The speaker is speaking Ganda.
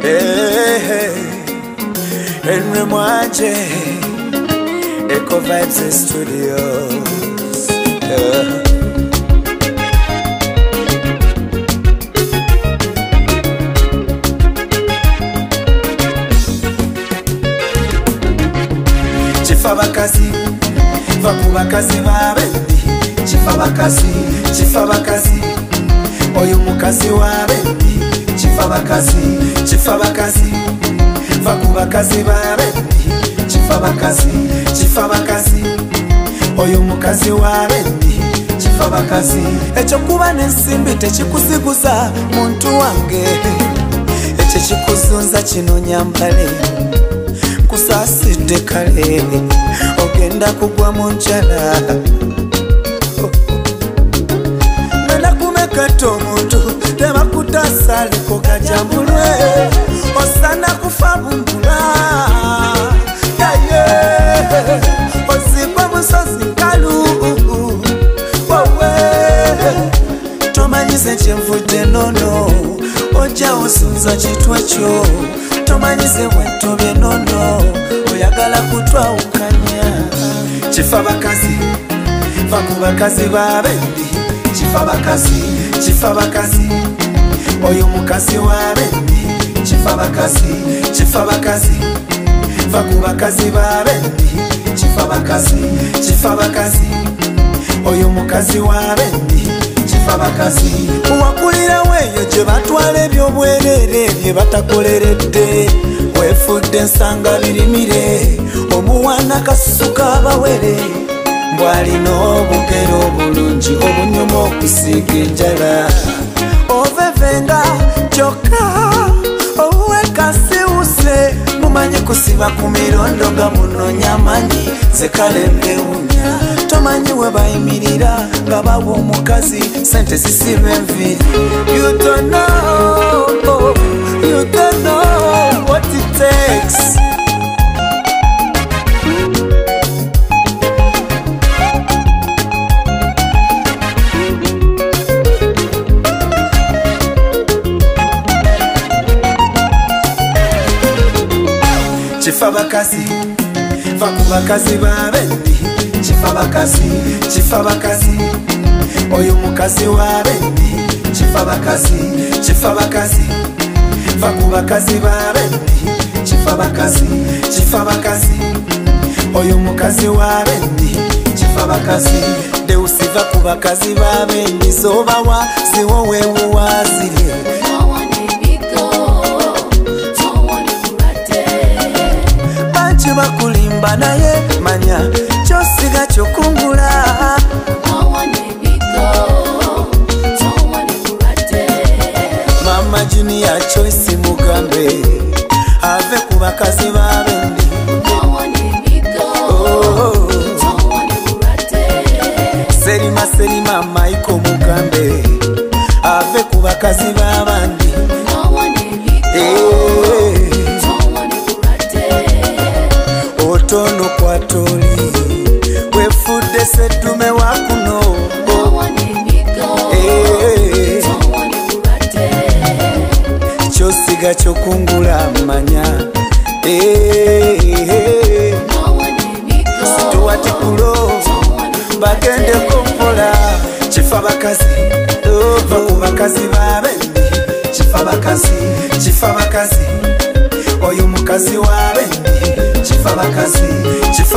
Henry Mwanje, Echo Vibes Studios. Chifabakazi, vakubakazi vabendi. Chifabakazi, oyo mukazi wabendi. Chifabakazi, vakubakazi vabendi. Chifabakazi, oyo mukazi wabendi. Chifabakazi, echo kuba nensimbi techikusiguza muntu wange. Echo chikuzunza kino nyambale. Kusaside kale ogenda kugwa mu njala. Nenda kumekata omuntu tebakutasaaleko kajambulwe. Osana kufa bumbula ozibwa musozi nkalu. Tomanyize kyenvudde nono ojja osunza kitwekyo. Tomanyize bwentobye nono oyagala kutwawukanya. Chifabakazi, vakubakazi babendi. Chifabakazi, oyo mukazi wabendi. Chifabakazi, vakubakazi babendi. Chifabakazi, oyo mukazi wabendi. Wakulira weyo gye batwala ebyobwerere bye batakoleredde. Wefudde ensanga birimire omuwana kasusu kabawere. Mbwalina obugero obulungi obunyuma okusiiga enjala. Ovevenga kyokka owekasiwuse. Mumanyi kusiba ku mirondo nga munonya amanyi ze kalembewunya. Tomanyi we bayimirira nga bawa omukazi sente zisirwa enviri. You don't know what it takes. Chifabakazi, vakubakazi babendi. Chifabakazi, oyo mukazi wabendi. Chifabakazi, vakubakazi babendi. Chifabakazi, oyo mukazi wabendi. Deusi vakubakazi babendi zobawa ziwowe muwazire. Bakulimba naye manya kyosiga kyokungula. Mama Junior Choice mugambe ave ku bakazi babendi. Serima Maiko mugambe ave ku bakazi babandi. Otono kwa toli wefudde seddume wakuno. Kyosiga kyokungula manya. Situwatikulo bagende kumpola. Chifabakazi, vakubakazi babendi. Chifabakazi, oyo mukazi wabendi. Chifabakazi.